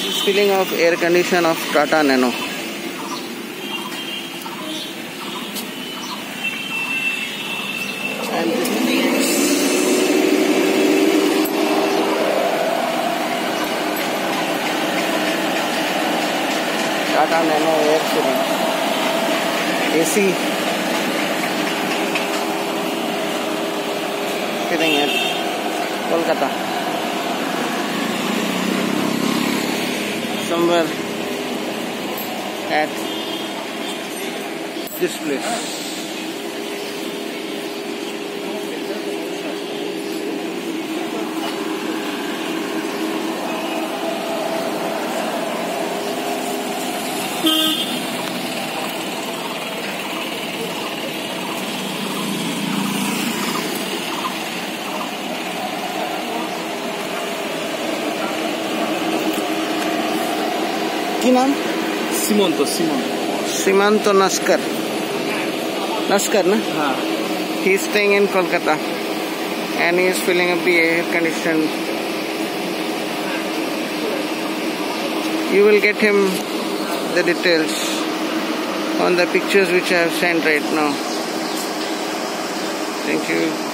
is filling of air condition of Tata Nano. And Tata Nano air filling. AC filling at Kolkata. Somewhere at this place. কি নাম? Simanto Naskar. Naskar, na? हाँ. He is staying in Kolkata and he is filling up the air condition. You will get him the details on the pictures which I have sent right now. Thank you.